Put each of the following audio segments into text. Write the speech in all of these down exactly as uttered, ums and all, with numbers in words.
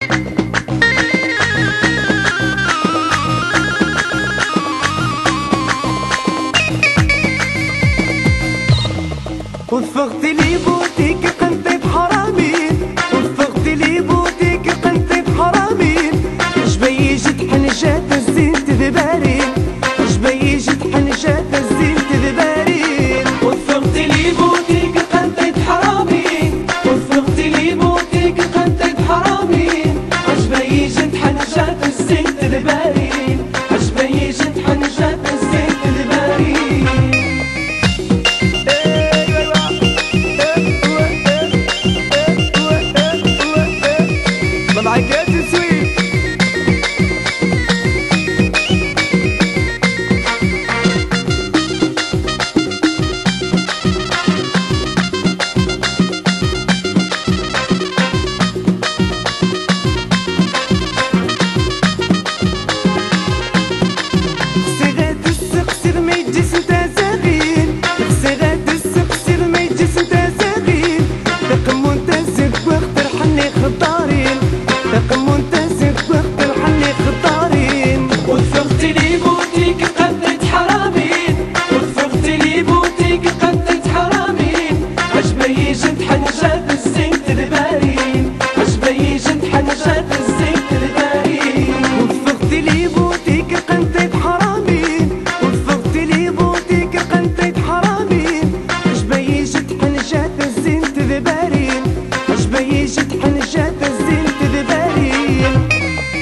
وفقت لي بوتيك قنطي بحرامين، وفقت لي بوتيك قنطي بحرامين، عجبي جد حنجات الزين تذبارين، عجبي جد حنجات الزين تذبارين. وفقت لي بوتيك قنطي بحرامين، وفقت لي بوتيك قنطي بحرامين، عجبي جد حنجات الزين تذبارين، عجبي جد حنجات الزين تذبارين. I get it sweet. صيغات السقسر ما يجيش نتا زاغين، صيغات السقسر ما يجيش نتا زاغين، رقم منتزه واختر حني خضارين، رقم منتزه واختر حني خضارين. وفقت لي بوتيك قدت حرامين، وفقت لي بوتيك قدت حرامين، عجبي جد حنجات الزين تذبارين، عجبي جد حنجات الزين تذبارين. وفقت لي بوتيك قدت حرامين، وفقت لي بوتيك قدت حرامين، عجبي جد حنجات الزين تذبارين، عجبي جد حنجات الزين تذبارين.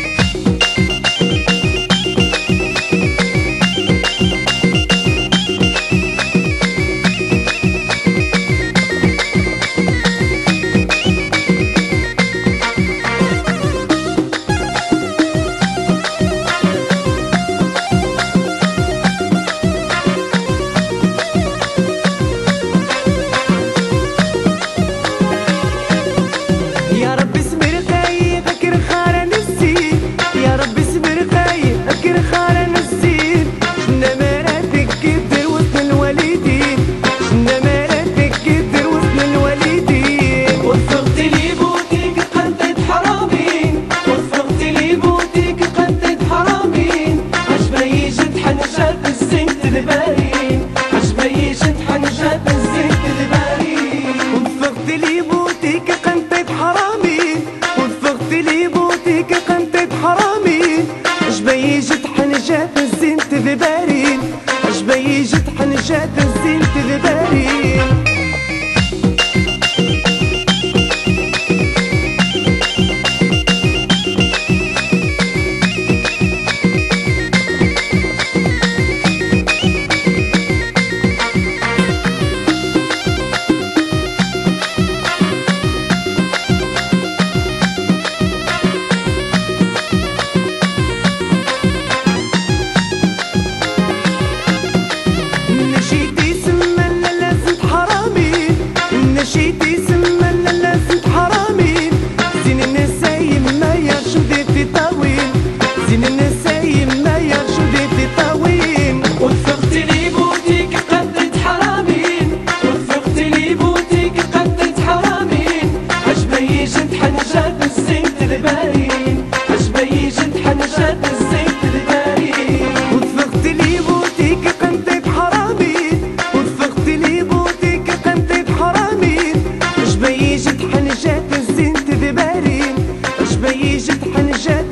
يا رب اسمر غايب اكر خارن الزين، يا رب اسمر غايب اكر خارن الزين، شنا مراتك كدر وسط الوالدين، شنا مراتك كدر وسط الوالدين. وفقت لي بوتيك قنطت حرامين، وفقت لي بوتيك قنطت حرامين، عجبي جد حنجات الزين تذبارين، عجبي جد حنجات الزين تذبارين. وفقت لي بوتيك قنطت حرامين، وفقت لي بوتيك قنطت حرامين، عجبي جد حنجات الزين تذبارين، عجبي جد حنجات الزين تذبارين. نشيتي سما لا زنت حرامين، نشيتي سما لا زنت حرامين، زين النسايم ما يرشدتي طاوين، زين النسايم ما يرشدتي طاوين. وفقت لي بوتيك قدت حرامين، وفقت لي بوتيك قدت حرامين، عجبي جد حنجات الزين تذبارين، عجبي جد حنجات الزين تذبارين. وفقت لي بوتيك قدت حرامين، وفقت لي بوتيك قدت حرامين، عجبي جد حنجات الزين تذبارين، عجبي جد حنجات